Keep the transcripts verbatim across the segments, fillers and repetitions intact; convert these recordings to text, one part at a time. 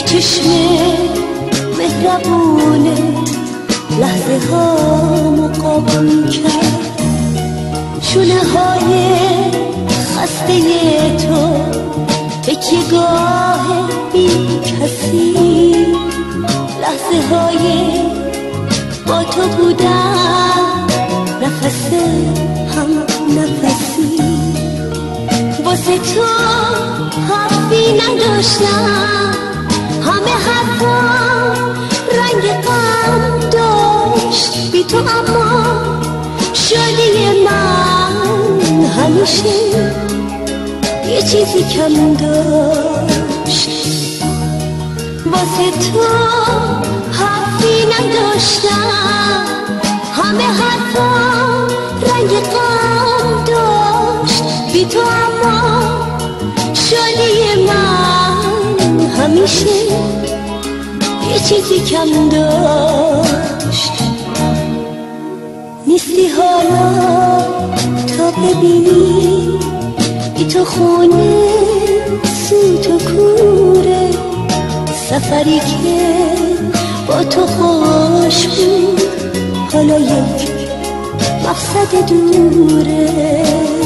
چشم مهربونت لحظه ها مقابل کرد، شونه های خسته تو تکیهگاه بی کسی، لحظه های با تو بودن نفس هم نفسی، واسه تو حرفی نداشتم، همه حرفم رنگ غم داشت بی تو، اما شادی من همیشه یه چیزی کم داشت. واسه تو حرفی نداشتم، همه حرفم رنگ غم داشت بی تو، اما شادی من همیشه یه چیزی کم داشت. نیستی حالا تا ببینی بی تو خونه سوت و کوره، سفری که با تو خوش بود حالا یک مقصد دوره.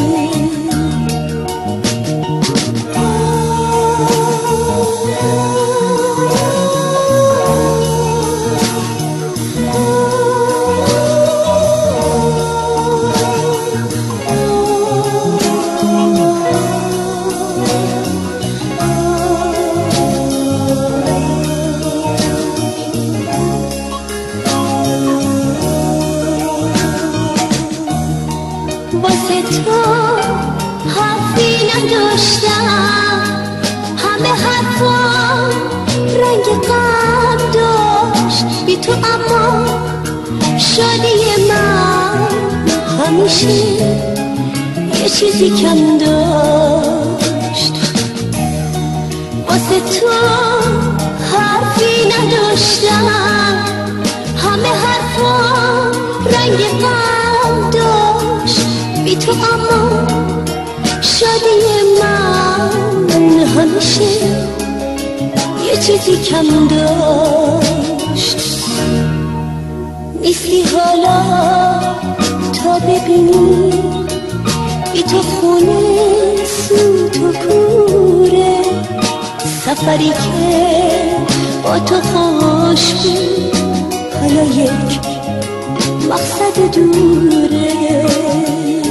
واسه تو حرفی نداشتم، همه حرفم رنگ غم داشت بی تو، اما شادی من همیشه یه چیزی کم داشت. واسه تو حرفی نداشتم، همه حرفم رنگ غم داشت بی تو، اما شادی من همیشه یه چیزی کم داشت. نیستی حالا تا ببینی بی تو خونه سوت و کوره، سفری که با تو خوش بود حالا یک مقصد دوره.